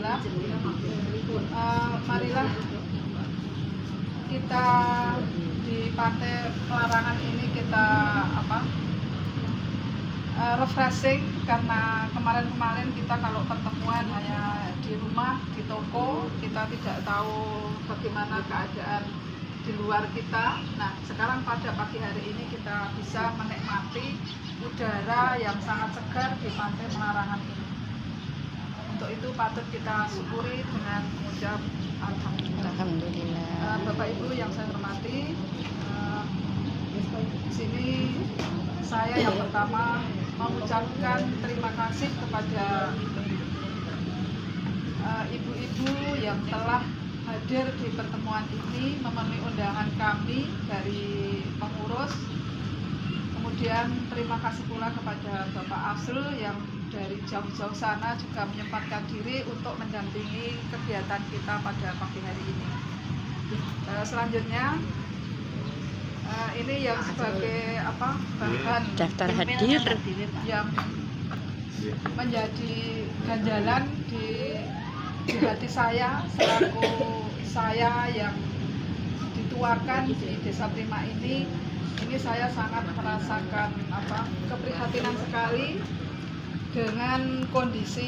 genap, marilah kita di Pantai Pelarangan ini kita refreshing, karena kemarin kita kalau pertemuan hanya di rumah, di toko, kita tidak tahu bagaimana keadaan di luar kita. Nah, sekarang pada pagi hari ini kita bisa menikmati udara yang sangat segar di Pantai Pelarangan ini. Untuk itu patut kita syukuri dengan mengucap alhamdulillah. Bapak Ibu yang saya hormati, di sini saya yang pertama mengucapkan terima kasih kepada ibu-ibu yang telah hadir di pertemuan ini, memenuhi undangan kami dari pengurus. Kemudian terima kasih pula kepada Bapak Asrul yang dari jauh-jauh sana juga menyempatkan diri untuk mendampingi kegiatan kita pada pagi hari ini. Selanjutnya ini yang sebagai bahan daftar hadir yang menjadi ganjalan di hati saya selaku saya yang dituakan di Desa Prima ini saya sangat merasakan keprihatinan sekali dengan kondisi